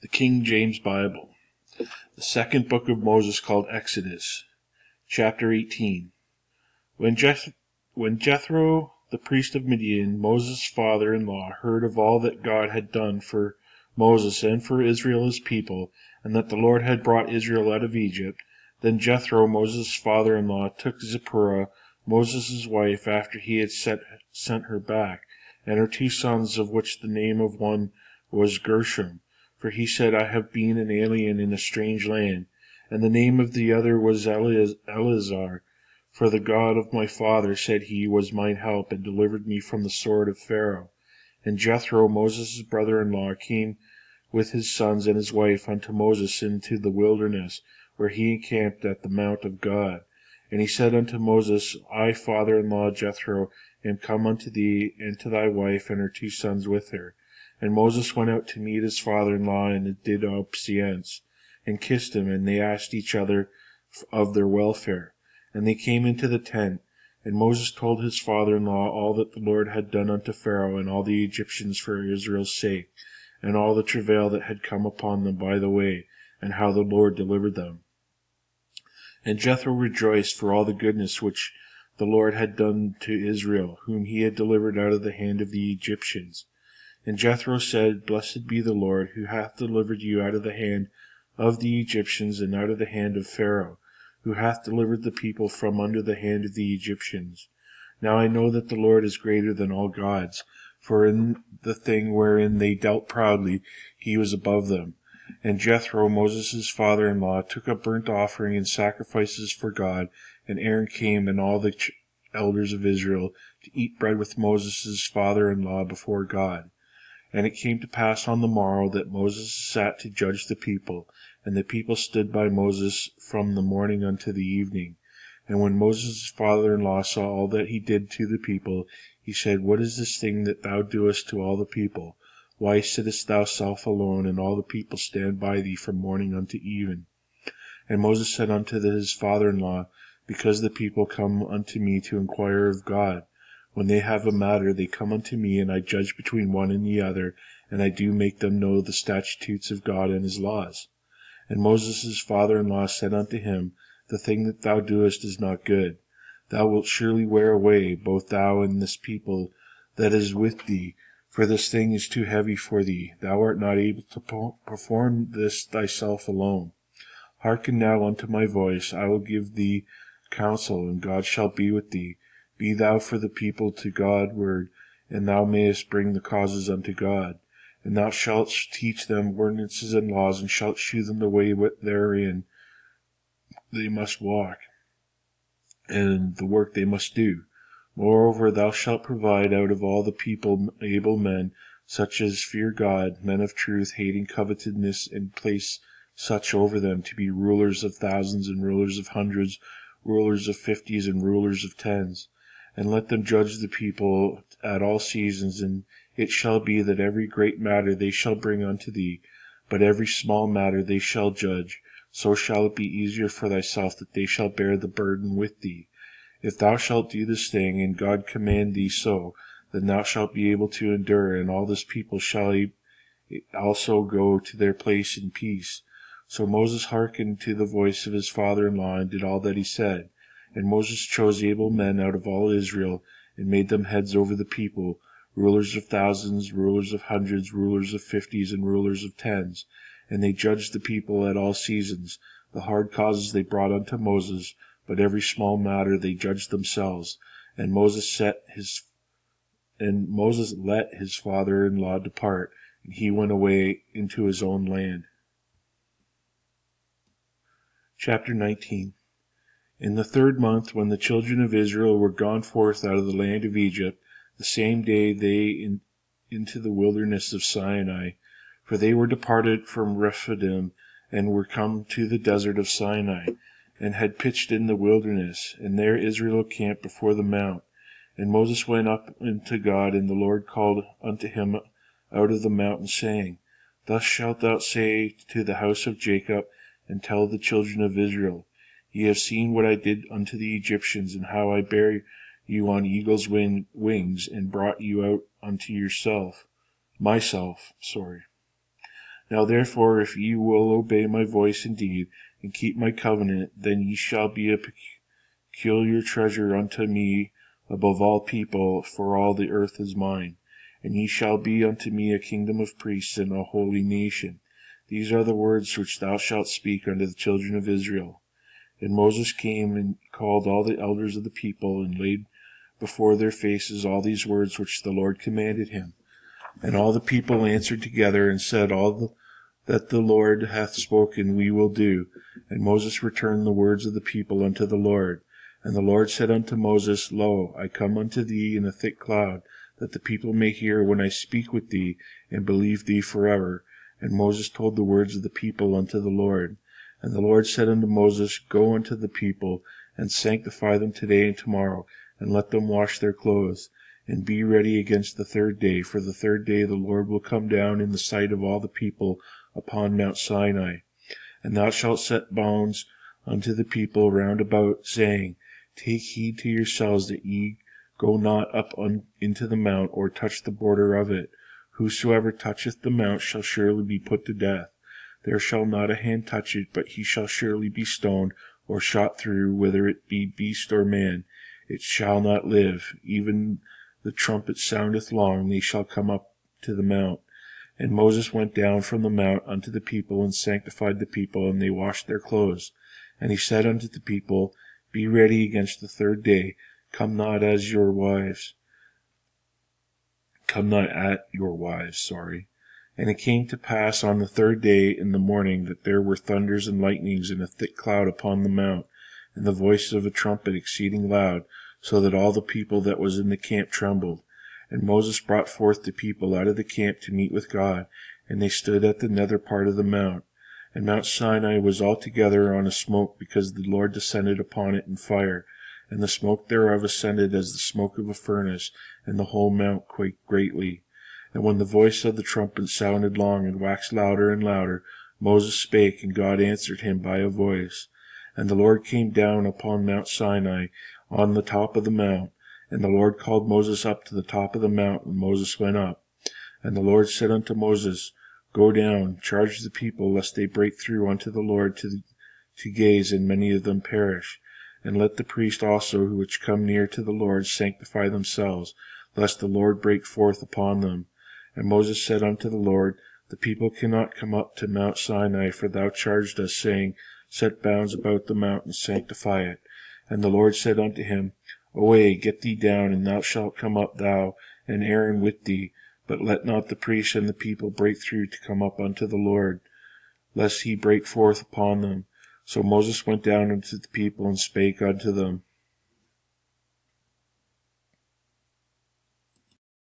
The King James Bible. The second book of Moses, called Exodus. Chapter 18. When Jethro, the priest of Midian, Moses' father-in-law, heard of all that God had done for Moses and for Israel his people, and that the Lord had brought Israel out of Egypt, then Jethro, Moses' father-in-law, took Zipporah, Moses' wife, after he had sent her back, and her 2 sons, of which the name of one was Gershom, for he said, I have been an alien in a strange land, and the name of the other was Eleazar, for the God of my father, said he, was mine help, and delivered me from the sword of Pharaoh. And Jethro, Moses' brother-in-law, came with his sons and his wife unto Moses into the wilderness, where he encamped at the mount of God. And he said unto Moses, I, father-in-law Jethro, am come unto thee, and to thy wife and her 2 sons with her. And Moses went out to meet his father-in-law, and did obeisance, and kissed him, and they asked each other of their welfare. And they came into the tent, and Moses told his father-in-law all that the Lord had done unto Pharaoh and all the Egyptians for Israel's sake, and all the travail that had come upon them by the way, and how the Lord delivered them. And Jethro rejoiced for all the goodness which the Lord had done to Israel, whom he had delivered out of the hand of the Egyptians. And Jethro said, Blessed be the Lord, who hath delivered you out of the hand of the Egyptians, and out of the hand of Pharaoh, who hath delivered the people from under the hand of the Egyptians. Now I know that the Lord is greater than all gods, for in the thing wherein they dealt proudly, he was above them. And Jethro, Moses' father-in-law, took up burnt offering and sacrifices for God, and Aaron came and all the elders of Israel to eat bread with Moses' father-in-law before God. And it came to pass on the morrow that Moses sat to judge the people, and the people stood by Moses from the morning unto the evening. And when Moses' father-in-law saw all that he did to the people, he said, What is this thing that thou doest to all the people? Why sittest thou self alone, and all the people stand by thee from morning unto even? And Moses said unto his father-in-law, Because the people come unto me to inquire of God. When they have a matter, they come unto me, and I judge between one and the other, and I do make them know the statutes of God and his laws. And Moses' father-in-law said unto him, The thing that thou doest is not good. Thou wilt surely wear away, both thou and this people that is with thee, for this thing is too heavy for thee. Thou art not able to perform this thyself alone. Hearken now unto my voice. I will give thee counsel, and God shall be with thee. Be thou for the people to Godward, and thou mayest bring the causes unto God. And thou shalt teach them ordinances and laws, and shalt shew them the way therein they must walk, and the work they must do. Moreover, thou shalt provide out of all the people able men, such as fear God, men of truth, hating covetousness, and place such over them to be rulers of thousands, and rulers of hundreds, rulers of 50s, and rulers of 10s. And let them judge the people at all seasons, and it shall be that every great matter they shall bring unto thee, but every small matter they shall judge. So shall it be easier for thyself, that they shall bear the burden with thee. If thou shalt do this thing, and God command thee so, then thou shalt be able to endure, and all this people shall also go to their place in peace. So Moses hearkened to the voice of his father-in-law, and did all that he said. And Moses chose able men out of all Israel, and made them heads over the people, rulers of thousands, rulers of hundreds, rulers of 50s, and rulers of 10s. And they judged the people at all seasons. The hard causes they brought unto Moses, but every small matter they judged themselves. And Moses let his father-in-law depart, and he went away into his own land. Chapter 19. In the 3rd month, when the children of Israel were gone forth out of the land of Egypt, the same day they into the wilderness of Sinai, for they were departed from Rephidim, and were come to the desert of Sinai, and had pitched in the wilderness, and there Israel camped before the mount. And Moses went up unto God, and the Lord called unto him out of the mountain, saying, Thus shalt thou say to the house of Jacob, and tell the children of Israel, Ye have seen what I did unto the Egyptians, and how I bare you on eagle's wings, and brought you out unto myself. Now therefore, if ye will obey my voice indeed, and keep my covenant, then ye shall be a peculiar treasure unto me above all people, for all the earth is mine. And ye shall be unto me a kingdom of priests and a holy nation. These are the words which thou shalt speak unto the children of Israel. And Moses came and called all the elders of the people, and laid before their faces all these words which the Lord commanded him. And all the people answered together, and said, that the Lord hath spoken we will do. And Moses returned the words of the people unto the Lord. And the Lord said unto Moses, Lo, I come unto thee in a thick cloud, that the people may hear when I speak with thee, and believe thee forever. And Moses told the words of the people unto the Lord. And the Lord said unto Moses, Go unto the people, and sanctify them today and tomorrow, and let them wash their clothes. And be ready against the third day, for the third day the Lord will come down in the sight of all the people upon Mount Sinai. And thou shalt set bounds unto the people round about, saying, Take heed to yourselves that ye go not up into the mount, or touch the border of it. Whosoever toucheth the mount shall surely be put to death. There shall not a hand touch it, but he shall surely be stoned, or shot through, whether it be beast or man. It shall not live. Even the trumpet soundeth long, they shall come up to the mount. And Moses went down from the mount unto the people, and sanctified the people, and they washed their clothes. And he said unto the people, Be ready against the third day. Come not at your wives. And it came to pass on the third day in the morning, that there were thunders and lightnings and a thick cloud upon the mount, and the voice of a trumpet exceeding loud, so that all the people that was in the camp trembled. And Moses brought forth the people out of the camp to meet with God, and they stood at the nether part of the mount. And Mount Sinai was altogether on a smoke, because the Lord descended upon it in fire, and the smoke thereof ascended as the smoke of a furnace, and the whole mount quaked greatly. And when the voice of the trumpet sounded long, and waxed louder and louder, Moses spake, and God answered him by a voice. And the Lord came down upon Mount Sinai on the top of the mount. And the Lord called Moses up to the top of the mount, and Moses went up. And the Lord said unto Moses, Go down, charge the people, lest they break through unto the Lord to gaze, and many of them perish. And let the priests also which come near to the Lord sanctify themselves, lest the Lord break forth upon them. And Moses said unto the Lord, The people cannot come up to Mount Sinai, for thou charged us, saying, Set bounds about the mount, and sanctify it. And the Lord said unto him, Away, get thee down, and thou shalt come up, thou and Aaron with thee. But let not the priests and the people break through to come up unto the Lord, lest he break forth upon them. So Moses went down unto the people, and spake unto them.